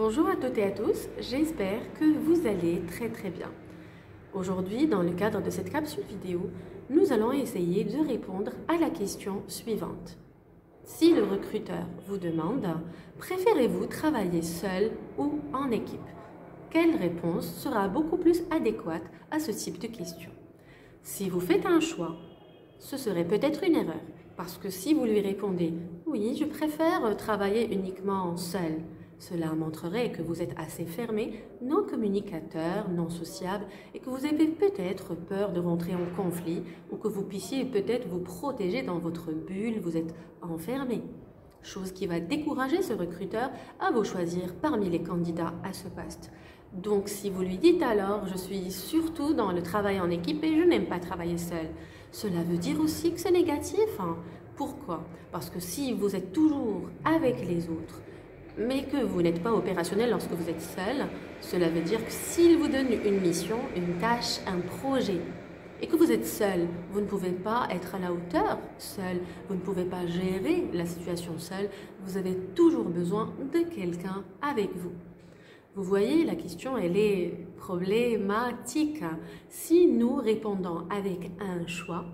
Bonjour à toutes et à tous, j'espère que vous allez très bien. Aujourd'hui, dans le cadre de cette capsule vidéo, nous allons essayer de répondre à la question suivante. Si le recruteur vous demande « Préférez-vous travailler seul ou en équipe ?» Quelle réponse sera beaucoup plus adéquate à ce type de question? Si vous faites un choix, ce serait peut-être une erreur, parce que si vous lui répondez « Oui, je préfère travailler uniquement seul », cela montrerait que vous êtes assez fermé, non communicateur, non sociable et que vous avez peut-être peur de rentrer en conflit ou que vous puissiez peut-être vous protéger dans votre bulle, vous êtes enfermé. Chose qui va décourager ce recruteur à vous choisir parmi les candidats à ce poste. Donc si vous lui dites alors « je suis surtout dans le travail en équipe et je n'aime pas travailler seul », cela veut dire aussi que c'est négatif. Pourquoi? Parce que si vous êtes toujours avec les autres, mais que vous n'êtes pas opérationnel lorsque vous êtes seul, cela veut dire que s'il vous donne une mission, une tâche, un projet, et que vous êtes seul, vous ne pouvez pas être à la hauteur seul, vous ne pouvez pas gérer la situation seul, vous avez toujours besoin de quelqu'un avec vous. Vous voyez, la question, elle est problématique. Si nous répondons avec un choix,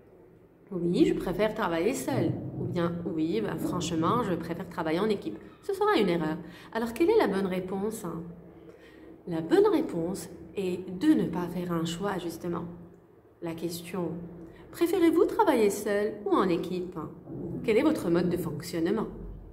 oui, je préfère travailler seul. Ou bien, oui, franchement, je préfère travailler en équipe. Ce sera une erreur. Alors, quelle est la bonne réponse? La bonne réponse est de ne pas faire un choix, justement. La question, préférez-vous travailler seul ou en équipe? Quel est votre mode de fonctionnement?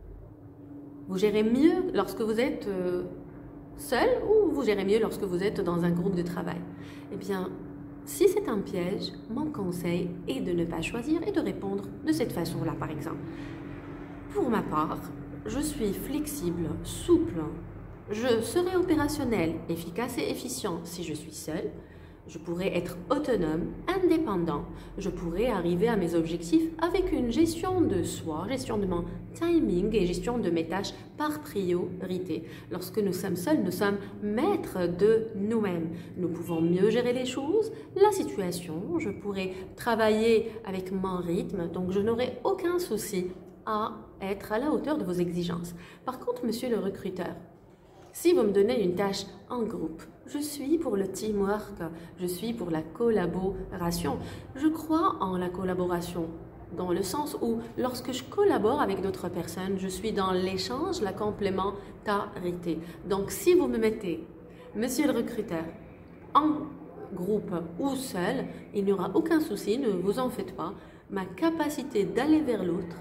Vous gérez mieux lorsque vous êtes seul ou vous gérez mieux lorsque vous êtes dans un groupe de travail? Eh bien, si c'est un piège, mon conseil est de ne pas choisir et de répondre de cette façon-là, par exemple. Pour ma part, je suis flexible, souple. Je serai opérationnel, efficace et efficient si je suis seul. Je pourrai être autonome, indépendant. Je pourrai arriver à mes objectifs avec une gestion de soi, gestion de mon timing et gestion de mes tâches par priorité. Lorsque nous sommes seuls, nous sommes maîtres de nous-mêmes. Nous pouvons mieux gérer les choses, la situation. Je pourrai travailler avec mon rythme, donc je n'aurai aucun souci à être à la hauteur de vos exigences. Par contre, monsieur le recruteur, si vous me donnez une tâche en groupe, je suis pour le teamwork, je suis pour la collaboration. Je crois en la collaboration, dans le sens où lorsque je collabore avec d'autres personnes, je suis dans l'échange, la complémentarité. Donc si vous me mettez, monsieur le recruteur, en groupe ou seul, il n'y aura aucun souci, ne vous en faites pas. Ma capacité d'aller vers l'autre,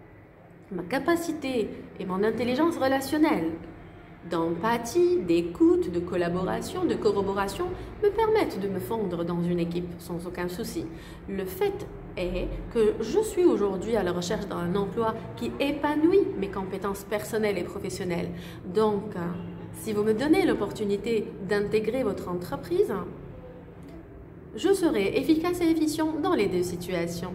ma capacité et mon intelligence relationnelle, d'empathie, d'écoute, de collaboration, de corroboration me permettent de me fondre dans une équipe sans aucun souci. Le fait est que je suis aujourd'hui à la recherche d'un emploi qui épanouit mes compétences personnelles et professionnelles. Donc, si vous me donnez l'opportunité d'intégrer votre entreprise, je serai efficace et efficient dans les deux situations.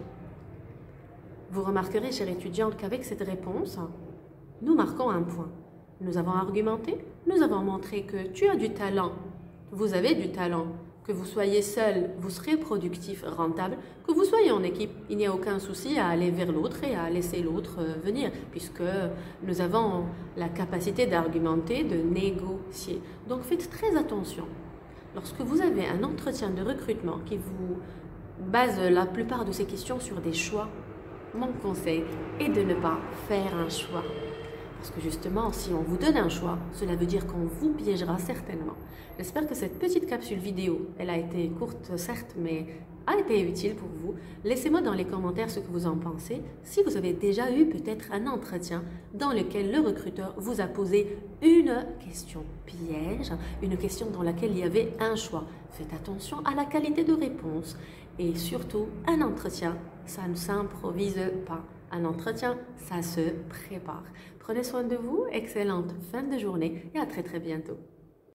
Vous remarquerez, chers étudiants, qu'avec cette réponse, nous marquons un point. Nous avons argumenté, nous avons montré que tu as du talent, vous avez du talent, que vous soyez seul, vous serez productif, rentable, que vous soyez en équipe, il n'y a aucun souci à aller vers l'autre et à laisser l'autre venir, puisque nous avons la capacité d'argumenter, de négocier. Donc faites très attention. Lorsque vous avez un entretien de recrutement qui vous base la plupart de ces questions sur des choix, mon conseil est de ne pas faire un choix. Parce que justement, si on vous donne un choix, cela veut dire qu'on vous piégera certainement. J'espère que cette petite capsule vidéo, elle a été courte certes, mais a été utile pour vous. Laissez-moi dans les commentaires ce que vous en pensez. Si vous avez déjà eu peut-être un entretien dans lequel le recruteur vous a posé une question piège, une question dans laquelle il y avait un choix. Faites attention à la qualité de réponse et surtout, un entretien, ça ne s'improvise pas. Un entretien, ça se prépare. Prenez soin de vous, excellente fin de journée et à très bientôt.